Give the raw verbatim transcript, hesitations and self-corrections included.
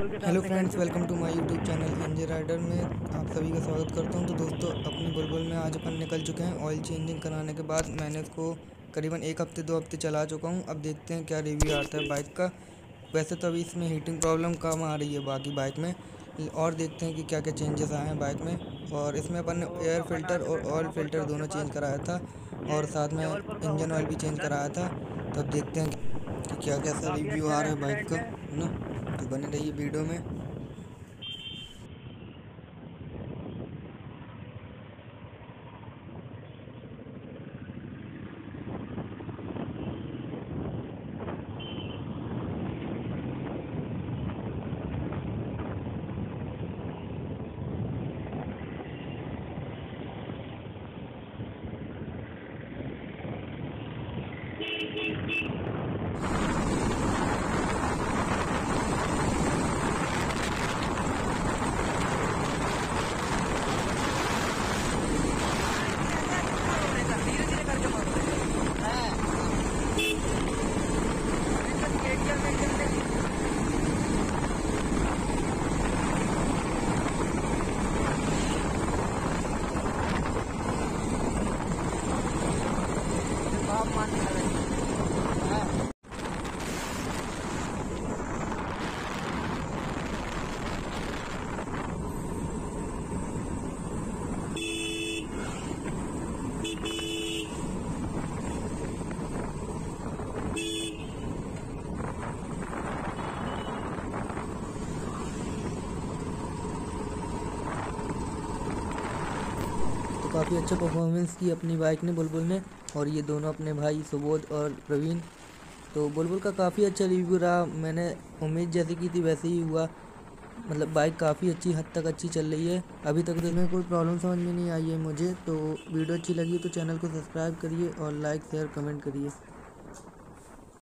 Hello friends, welcome to my YouTube channel NJ rider में आप सभी का स्वागत करता हूं। तो दोस्तों, अपनी बुलबुल में आज अपन निकल चुके हैं। ऑयल चेंजिंग कराने के बाद मैंने इसको करीबन एक हफ्ते दो हफ्ते चला चुका हूं। अब देखते हैं क्या रिव्यू आता है बाइक का। वैसे तो अभी इसमें हीटिंग प्रॉब्लम कम आ रही है बाकी बाइक में, और देखते हैं कि क्या क्या चेंजेस आए हैं बाइक में। और इसमें अपन ने तो एयर अपन फिल्टर आज और ऑयल जबलपुर फिल्टर चौक के दोनों चेंज पास कराया था, ये और साथ में जबलपुर का इंजन ऑयल होटल भी चेंज मिलता कराया था। तो अब देखते हैं कि क्या कैसा काफ़ी रिव्यू अच्छा आ रहा है बाइक रेस्टोरेंट का, है। है ना। तो बने रहिए वीडियो में। धीरे धीरे करके मारो। बाप मानने लगा। तो काफ़ी अच्छा परफॉर्मेंस की अपनी बाइक ने, बुलबुल ने। और ये दोनों अपने भाई सुबोध और प्रवीण। तो बुलबुल का काफ़ी अच्छा रिव्यू रहा। मैंने उम्मीद जैसी की थी वैसे ही हुआ। मतलब बाइक काफ़ी अच्छी हद तक अच्छी चल रही है। अभी तक तो इसमें कोई प्रॉब्लम समझ में नहीं आई है मुझे। तो वीडियो अच्छी लगी तो चैनल को सब्सक्राइब करिए और लाइक शेयर कमेंट करिए।